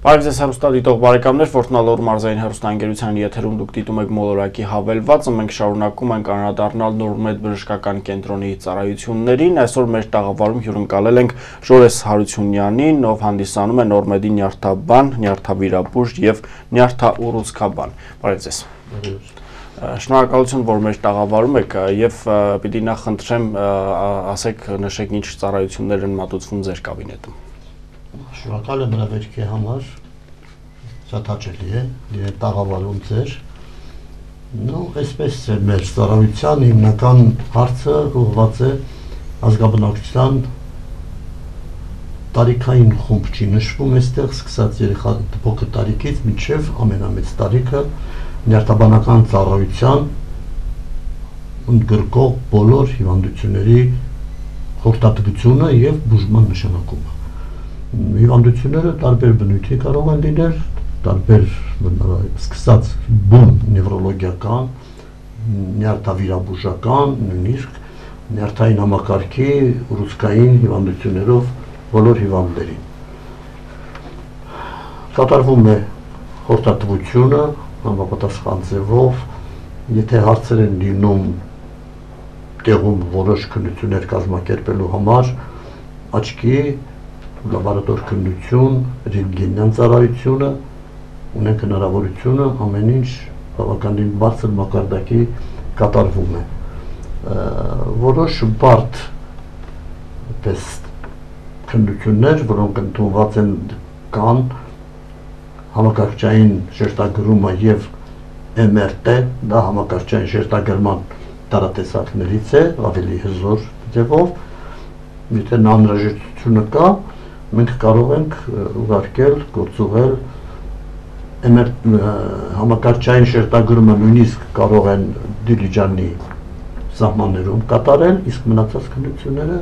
Բարև ձեզ հեռուստադիտող բարեկամներ, Ֆորտնալոր մարզային հեռուստաընկերության եթերում դուք դիտում եք մոլորակի հավելվածը, մենք շարունակում ենք անդրադառնալ Նորմեդ բժշկական կենտրոնի ծառայություններին, այսօր մեր տաղավարում հյուրընկալել ենք Ժորես Հարությունյանին, ով հանդիսանում է Նորմեդի նյարդաբան, նյարդավիրաբույժ եւ նյարդաուռուցքաբան։ Բարև ձեզ։ Շնորհակալություն, որ մեր տաղավարում եք եւ պիտի նախ խնդրեմ ասեք, նշեք ինչ ծառայություններ են մատուցվում ձեր կաբինետում։ Շնորհակալ եմ հրավերքի համար, շատ հաճելի է լինել տաղավարում ձեր։ Այսպես է մեր ծառայության հիմնական հարցը ուղղված է ազգաբնակչության տարիքային խումբ չի նշվում այստեղ, սկսած երեխա փոքր տարիքից մինչև ամենամեծ տարիքը նյարդաբանական ծառայության ընդգրկող բոլոր հիվանդությունների խորհրդատվությունը եւ բուժման նշանակումը։ Հիվանդությունները տարբեր բնույթի կարող են լինել, տարբեր սկսած բուն նևրոլոգիական, նյարդավիրաբուժական, նույնիսկ նյարդային համակարգի ուռուցքային հիվանդություններով բոլոր հիվանդներին։ Կատարվում է խորհրդատվությունը համապատասխան ձևով, եթե հարցեր են լինում տեղում որոշ քննություններ կազմակերպելու համար, աչքի լաբորատոր քննություն, ռենտգենյան ծառայությունը, ունենք հնարավորությունը ամեն ինչ բավականին բարձր մակարդակի կատարվում է։ Որոշ բարդ քննություններ, որոնք ընդունված են կան համակարգչային շերտագրումը եւ MRT, դա համակարգչային շերտագրման տարատեսակներից է, ավելի հզոր ձևով, եթե անհրաժեշտությունը կա, մենք կարող ենք ուղարկել, գործուղել համակարգչային շերտագրումը նույնիսկ կարող են Դիլիջանի սահմաններում կատարել, իսկ մնացած քննությունները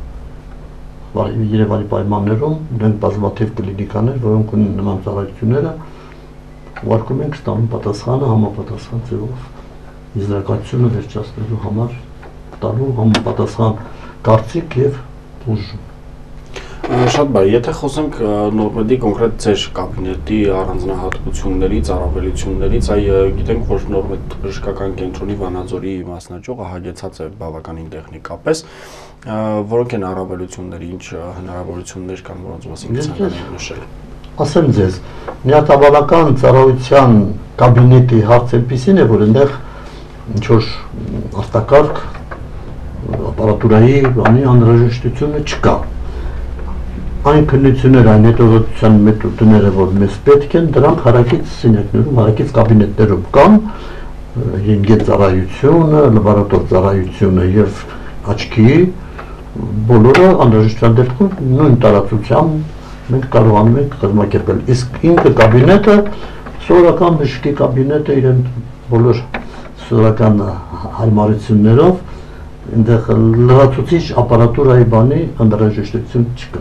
Երևանի պայմաններում ունենք բազմաթիվ կլինիկաներ, որոնք ունեն նման ծառայությունները, ուղարկում ենք ստանում պատասխանը համապատասխան ձևով եզրակացությունը վերջացնելու համար տալու համապատասխան կարծիք եւ բուժում։ Շատ բարի, եթե խոսենք Նորմեդի կոնկրետ ձեր կաբինետի առանձնահատկություններից, առավելություններից, գիտենք, որ Նորմեդ բժշկական կենտրոնի Վանաձորի մասնաճյուղը հագեցած է բավականին տեխնիկապես, որոնք են առավելությունները, ինչ հնարավորություններ կան, որոնց մասին ցանկանում նշել։ Ասեմ ձեզ, նյարդաբանական ծառայության կաբինետի հարցը այնպիսին է, որ այնտեղ ինչ-որ արտակարգ ապարատուրայի անհրաժեշտությունը չկա։ Այն քննությունները, այն հետազոտության մեթոդները, որ մեզ պետք են, դրանք հարակից սենյակներում, հարակից կաբինետներում կան, ռենտգեն ծառայությունը, լաբորատոր ծառայությունը եւ աչքի բոլորը անհրաժեշտության դեպքում նույն տարածությամբ մենք կարողանում ենք կազմակերպել։ Իսկ ինքը կաբինետը, սովորական բժշկի կաբինետը իրեն բոլոր սովորական հարմարություններով, այնտեղ լրացուցիչ ապարատուրայի բանի անհրաժեշտություն չկա։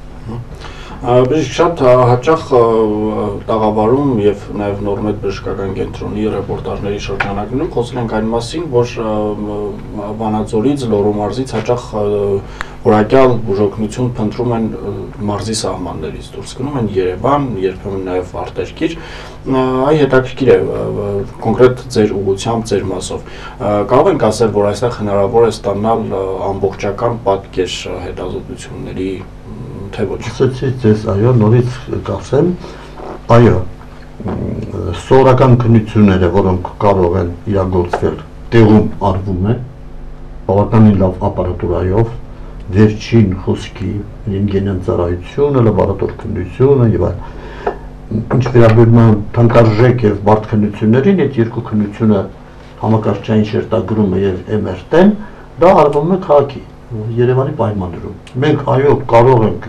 Բժիշկ շատ հաճախ տաղավարում եւ նաեւ Նորմեդ բժշկական կենտրոնի ռեպորտաժների շրջանակներում խոսել ենք այն մասին, որ Վանաձորից, Լոռու մարզից հաճախ որակյալ բուժօգնություն փնտրում են մարզի սահմաններից դուրս գնում են Երևան, երբեմն նաեւ արտերկիր։ Այ հետաքրքիր է կոնկրետ ձեր ուղղությամբ, ձեր մասով։ Կարող ենք ասել, որ այստեղ հնարավոր է ստանալ ամբողջական պատկեր հետազոտությունների թե ոչ։ Ասեցի ձեզ, այո, նորից կասեմ, այո, սովորական քննությունները, որոնք կարող են իրագործվել, տեղում արվում է, բավականին լավ ապարատուրայով, վերջին խոսքի ռենտգենյան ծառայությունը, լաբորատոր քննությունը եւ այլն։ Ինչ վերաբերում է թանկարժեք եւ բարդ քննություններին, այդ երկու քննությունը համակարգչային շերտագրումը եւ MRT-ն, դա արվում է քաղաքի Երևանի պայմաններում։ Մենք այո կարող ենք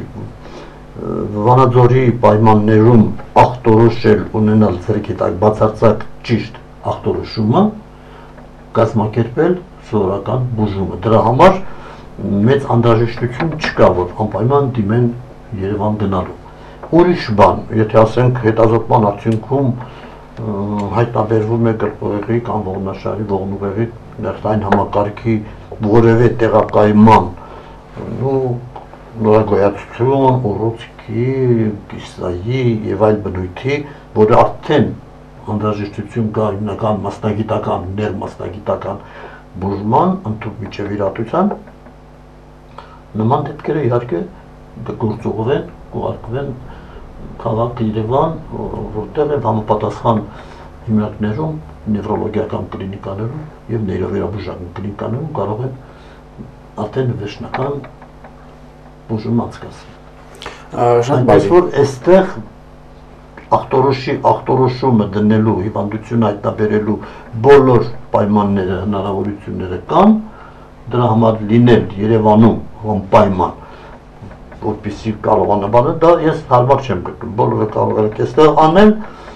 Վանաձորի պայմաններում ախտորոշել ունենալ ձեռքի տակ բացարձակ ճիշտ ախտորոշումը, կազմակերպել սովորական բուժումը։ Դրա համար մեծ անհրաժեշտություն չկա, որ անպայման դիմեն Երևան գնալու։ Ուրիշ բան, եթե ասենք հետազոտման արդյունքում հայտնաբերվում է գրպողեղի կամ ողնաշարի, ողնուղեղի նյարդային համակարգի որևէ տեղակայման նորագոյացություն, ուռուցք վարքի, կիսայի եւ այլ բնույթի, որը արդեն անհրաժեշտություն կա հիմնական մասնագիտական, ներմասնագիտական բուժման, ընդհանուր իրատության, նման դեպքերը իհարկե կգործուղվեն, կուղարկվեն քաղաք Երևան, որտեղ են համապատասխան հիմնարկներում, նևրոլոգիական կլինիկաներում եւ նեյրովերաբուժական կլինիկաներում կարող են արդեն վերջնական բուժում անցկացնել։ Այնպես որ այստեղ ախտորոշումը դնելու, հիվանդություն հայտնաբերելու բոլոր պայմանները, հնարավորությունները կան, դրա համար լինել Երևանում անպայման, որպեսզի կարողանա բանը, դա ես հարմար չեմ գտնում, բոլորը կարող են այստեղ անել,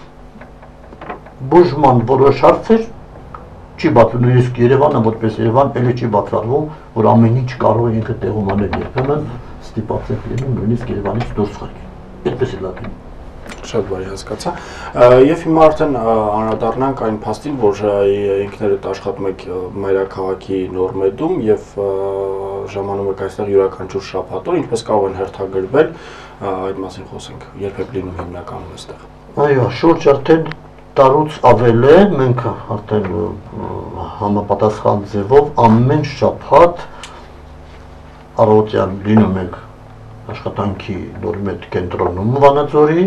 բուժման որոշ հարցեր չի բացվում, նույնիսկ Երևանը որպես Երևան էլի չի բացառվում, որ ամեն ինչ կարող է ինքը տեղում անել, երբեմն ստիպված եք լինում նույնիսկ Երևանից դուրս խաղալ։ Այդպես է լավ լինում։ Շատ բարի հասկացա։ Եվ հիմա արդեն անդրադառնանք այն փաստին, որ ինքներդ աշխատում եք մայրաքաղաքի Նորմեդում եւ ժամանում եք այստեղ յուրաքանչյուր շաբաթօր, ինչպես կարող են հերթագրվել, այդ մասին խոսենք, երբեք լինում հիմնականում այստեղ։ Այո, շուրջ արդեն տարուց ավել է, մենք արդեն համապատասխան ձևով ամեն շաբաթ առօրյա լինում ենք աշխատանքի Նորմեդ կենտրոնում Վանաձորի,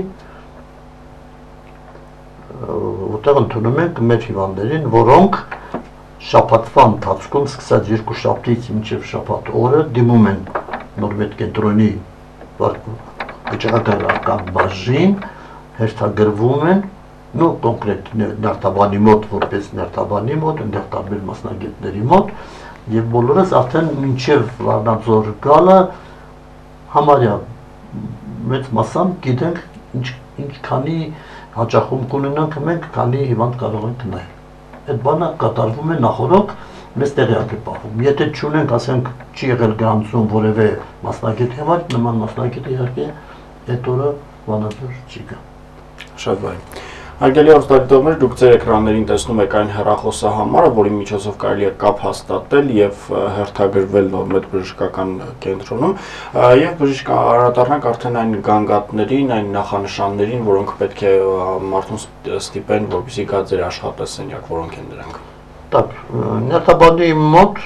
որտեղ ընդունում ենք մեր հիվանդներին, որոնք շաբաթվա ընթացքում սկսած երկուշաբթից մինչև շաբաթ օրը դիմում են Նորմեդ կենտրոնի վիճակագրական բաժին, հերթագրվում են, կոնկրետ նյարդաբանի մոտ, որպես նյարդաբանի մոտ, այնտեղ տարբեր մասնագետների մոտ, եւ բոլորս արդեն մինչև Վանաձոր գալը համարյա մեծ մասամբ գիտենք ինչքանի հաճախում կունենանք մենք, քանի հիվանդ կարող ենք նայել։ Այդ բանը կատարվում է նախօրոք, մեզ տեղյակ է պահվում։ Եթե չունենք, ասենք, չի եղել գրանցում որևէ մասնագետ համար, նման մասնագետը իհարկե այդ օրը Վանաձոր չի գա։ Շատ բարի։ Հարգելի հեռուստադիտողներ, դուք ձեր էկրաններին տեսնում եք այն հեռախոսահամարը, որի միջոցով կարելի է կապ հաստատել եւ հերթագրվել Նորմեդ բժշկական կենտրոնում, եւ բժիշկ անդրադառնանք արդեն այն գանգատներին, այն նախանշաններին, որոնք պետք է մարդուն ստիպեն, որպեսզի գա ձեր աշխատասենյակ, որոնք են դրանք։ Так, նյարդաբանի մոտ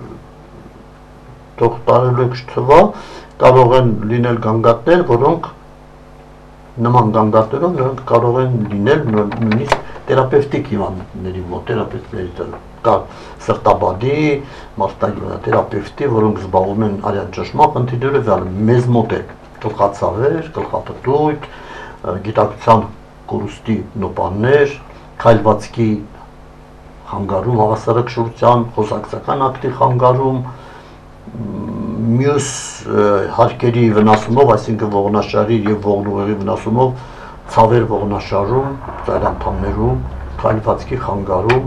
թող տարելուկ չթվա, կարող են լինել գանգատներ, որոնք նման գանգատներով նրանք կարող են լինել նույնիսկ թերապևտիկ հիվանդների մոտ, թերապևտների կա սրտաբանի, թերապևտի, որոնք զբաղվում են արյան ճնշման խնդիրներով, մեզ մոտ է գլխացավեր, գլխապտույտ, գիտակցության կորուստի նոպաններ, քայլվածքի խանգարում, հավասարակշռության, խոսակցական ակտի խանգարում, մյուս հարկերի վնասումով, այսինքն ողնաշարի եւ ողնուղեղի վնասումով, ցավեր ողնաշարում, ծայրանդամներում, քայլվածքի խանգարում,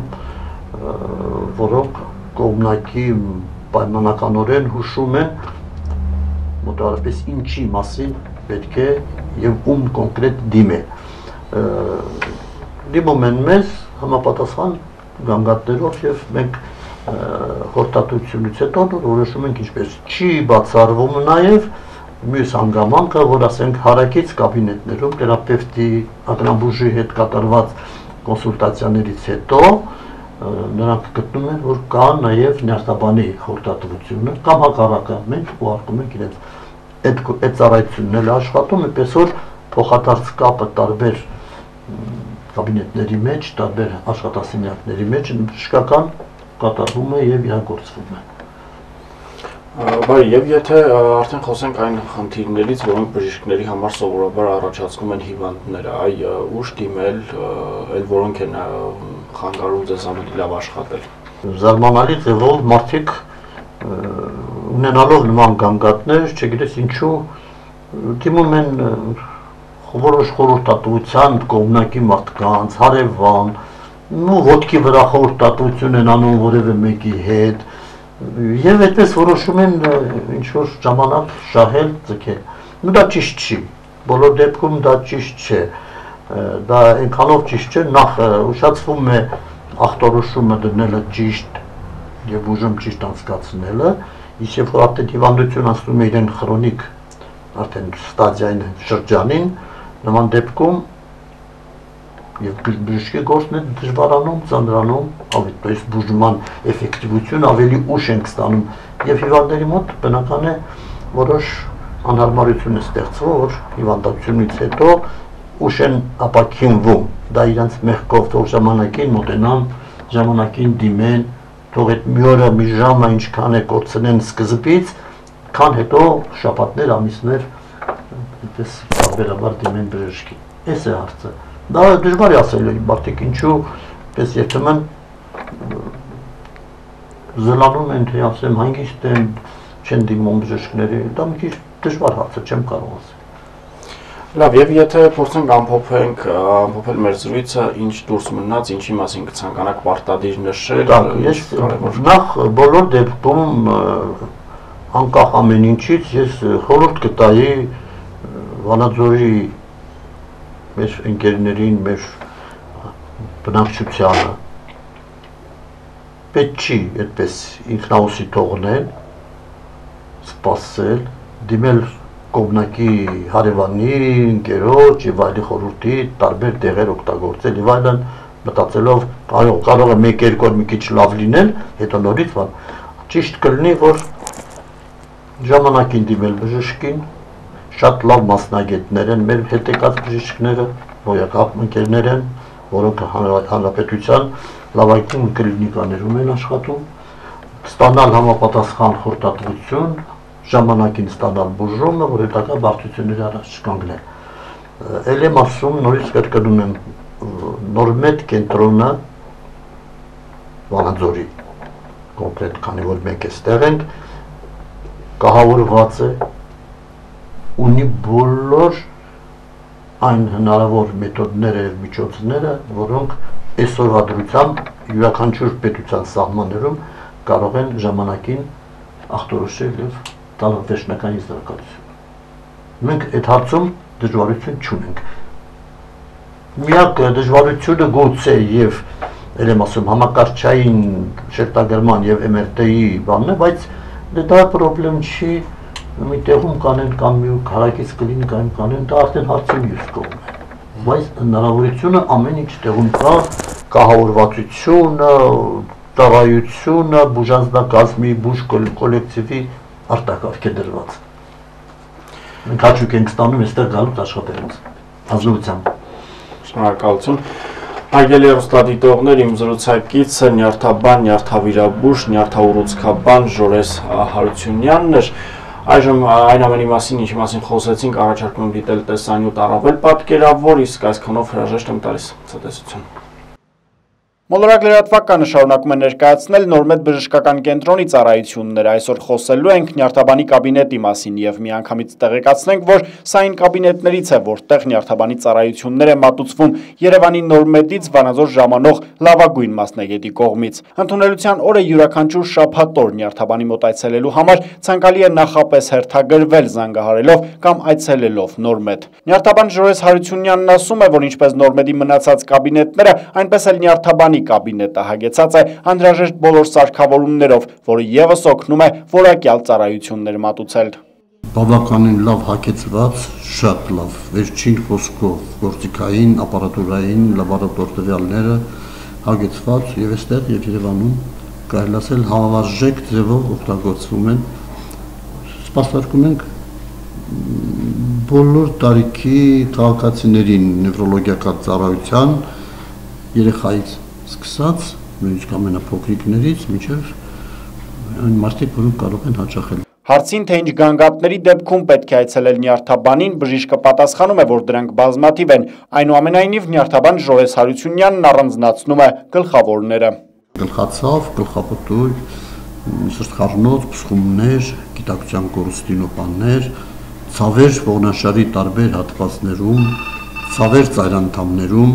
որոնք կողմնակի պայմանականորեն հուշում են մոտավորապես ինչի մասին պետք է եւ ում կոնկրետ դիմել։ Դիմում են մեզ համապատասխան գանգատներով եւ մենք խորհրդատվությունից հետո որոշում ենք ինչպես չի բացառվում նաև մյուս հանգամանքը, որ ասենք հարակից կաբինետներում թերապևտի ակնաբուժի հետ կատարված կոնսուլտացիաներից հետո նրանք գտնում են, որ կա նաև նյարդաբանի խորհրդատվությունը կամ հակառակը մենք ուղարկում ենք իրենց այդ ծառայությունն էլ աշխատում, այնպես որ փոխադարձ կապը տարբեր կաբինետների մեջ, տարբեր աշխատասենյակների մեջ բժշկական կատարվում է եւ իրագործվում է։ Բարի, եւ եթե արդեն խոսենք այն խնդիրներից, որոնք բժիշկների համար սովորաբար առաջացնում են հիվանդները, ուշ դիմել, այլ որոնք են խանգարում ձեզ ավելի լավ աշխատել։ Զարմանալի ձևով մարդիկ ունենալով նման գանգատներ, չգիտես ինչու դիմում են որոշ խորհրդատվության կողմնակի մարդկանց, հարևան, ոտքի վրա խորհրդատվություն են անում որևէ մեկի հետ եւ այդպես որոշում են ինչ-որ ժամանակ շահել, ձգել։ Դա ճիշտ չի, բոլոր դեպքում դա ճիշտ չէ, դա այնքանով ճիշտ չէ, նախ ուշացվում է ախտորոշումը դնելը ճիշտ եւ ուժում ճիշտ անցկացնելը, իսկ երբ որ արդեն հիվանդություն ասում է իրեն քրոնիկ արդեն ստադիային շրջանին, նման դեպքում եւ բժշկի գործն է դժվարանում, ծանրանում, ավելի բուժման էֆեկտիվությունը ավելի ուշ ենք ստանում եւ հիվանդների մոտ բնական է որոշ անհարմարություն է ստեղծվում, որ հիվանդությունից հետո ուշ են ապակինվում, դա իրենց մեղքով թող ժամանակին մոտենան, ժամանակին դիմեն, թող այդ մի օրը մի ժամը ինչքան է կորցնեն սկզբից, քան հետո շաբաթներ, ամիսներ այդպես բարբերաբար դիմեն բժշկի։ Էս է հարցը։ Դա դժվար է ասել, մարդիկ ինչու պես երբեմն զլանում են, թե ասեմ հանգիստ են, չեն դիմում բժիշկների, դա մի քիչ դժվար հարց է, չեմ կարող ասել։ Լավ, եւ եթե փորձենք ամփոփել մեր զրույցը, ինչ դուրս մնաց, ինչի մասին կցանկանաք պարտադիր նշել, ես նախ բոլոր դեպքում անկախ ամեն ինչից ես խորհուրդ կտայի Վանաձորի մեր ընկերներին, մեր բնակչությանը պետք չի այդպես ինքնաուսի թողնել, սպասել, դիմել կողմնակի հարևանի, ընկերոջ եւ այլի խորհրդի տարբեր տեղեր օգտագործել եւ այլն մտածելով կարող է 1-2 օր մի քիչ լավ լինել, հետո նորից ճիշտ կլինի որ ժամանակին դիմել բժշկին, շատ լավ մասնագետներ են մեր հետ եկած բժիշկները, հոյակապ ընկերներ են, որոնք հանրապետության լավագույն կլինիկաներում են աշխատում, ստանալ համապատասխան խորհրդատվություն, ժամանակին ստանալ բուժումը, որ հետագա բարդությունների առաջ չկանգնել։ Էլ եմ ասում, նորից կրկնում եմ, նորմետ կենտրոնը Վանաձորի, կոնկրետ քանի որ մենք էստեղ ենք, կահավորված է, ունի բոլոր այն հնարավոր մեթոդները եւ միջոցները, որոնք այսօրվա դրությամբ յուրաքանչյուր պետության սահմաններում կարող են ժամանակին ախտորոշել եւ տալ վերջնական եզրակացություն։ Մենք այդ հարցում դժվարություն չունենք։ Միակ դժվարությունը գուցե եւ ել եմ ասում համակարգչային շերտագրման եւ MRT-ի բանն է, բայց դա խնդրեմ չի մի տեղում կանեն կամ մի քարակից կլինիկայում կանեն, դա արդեն հարցի մյուս կողմն է։ Բայց հնարավորությունը ամեն ինչ տեղում կա, կահավորվածությունը, ծառայությունը, բուժանձնակազմի, բուժ կոլեկտիվի արտակարգ է դրված։ Մենք հաճույք ենք ստանում այստեղ գալուց աշխատելուց, ազնվությամբ։ Շնորհակալություն։ Հարգելի հեռուստադիտողներ, իմ զրուցակիցը նյարդաբան, նյարդավիրաբույժ, նյարդաուռուցքաբան Ժորես Հարությունյանն էր։ Այժմ այն ամենի մասին, ինչի մասին խոսեցինք, առաջարկում եմ դիտել տեսանյութ առավել պատկերավոր, իսկ այսքանով հրաժեշտ եմ տալիս ցտեսություն։ Մոլորակ լրատվականը շարունակում է ներկայացնել նորմետ բժշկական կենտրոնի ծառայությունները։ Այսօր խոսելու ենք նյարդաբանի կաբինետի մասին եւ միանգամից տեղեկացնենք, որ սա այն կաբինետներից է, որտեղ նյարդաբանի ծառայություններ է մատուցվում Երևանի նորմետից Վանաձոր ժամանող լավագույն մասնագետի կողմից։ Ընդունելության օրը յուրաքանչյուր շաբաթ օր նյարդաբանի մոտ այցելելու համար ցանկալի է նախապես հերթագրվել զանգահարելով կամ այցելելով նորմետ։ Նյարդաբան Ժորես Հարությունյանն ասում է, որ ինչպես նորմետի մնացած կաբինետները, այնպես էլ նյարդաբանի կաբինետը հագեցած է անհրաժեշտ բոլոր սարքավորումներով, որը ևս օգնում է որակյալ ծառայություններ մատուցել։ Բավականին լավ հագեցված, շատ լավ, վերջին խոսքով, գործիքային, ապարատուրային, լաբորատոր տվյալները հագեցված եւ այստեղ եւ Երևանում կարելի ասել համավարժեք ձևով օգտագործվում են։ Սպասարկում ենք բոլոր տարիքի քաղաքացիներին նևրոլոգիական ծառայության երեխայից սկսած, նույնիսկ ամենափոքրիկներից մինչև այն մարդիկ, որոնք կարող են հաճախել։ Հարցին, թե ինչ գանգատների դեպքում պետք է այցելել նյարդաբանին, բժիշկը պատասխանում է, որ դրանք բազմաթիվ են, այնուամենայնիվ նյարդաբան Ժորես Հարությունյանն առանձնացնում է գլխավորները։ Գլխացավ, գլխապտույտ, սրտխառնոց, փսխումներ, գիտակցության կորուստինոպաններ, ցավեր ողնաշարի տարբեր հատվածներում, ցավեր ծայրանդամներում,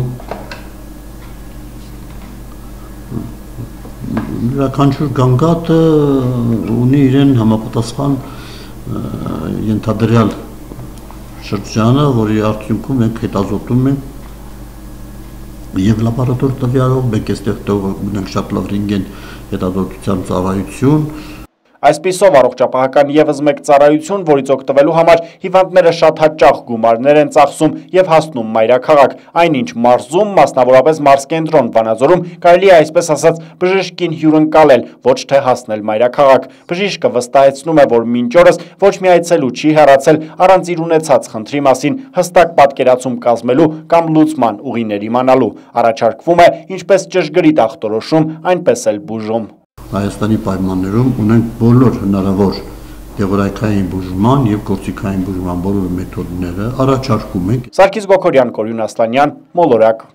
յուրաքանչյուր գանգատը ունի իրեն համապատասխան ենթադրյալ շրջանը, որի արդյունքում մենք հետազոտում ենք եւ լաբորատոր տվյալով, մենք այստեղ ունենք շատ լավ ռենտգեն հետազոտության ծառայություն։ Այսպիսով առողջապահական ևս մեկ ծառայություն, որից օգտվելու համար հիվանդները շատ հաճախ գումարներ են ծախսում եւ հասնում մայրաքաղաք, այնինչ մարզում, մասնավորապես մարզկենտրոն Վանաձորում կարելի է այսպես ասած բժշկին հյուրընկալել, ոչ թե հասնել մայրաքաղաք։ Բժիշկը վստահեցնում է, որ մինչ օրս ոչ մի այցելու չի հեռացել առանց իր ունեցած խնդրի մասին հստակ պատկերացում կազմելու կամ լուծման ուղիներ իմանալու։ Առաջարկվում է ինչպես ճշգրիտ ախտորոշում, այնպես էլ բուժում։ Հայաստանի պայմաններում ունենք բոլոր հնարավոր գեղորայքային բուժման եւ գործիքային բուժման բոլոր մեթոդները, առաջարկում ենք։ Սարգիս Գոքորյան, Կորյուն Ասլանյան, Մոլորակ։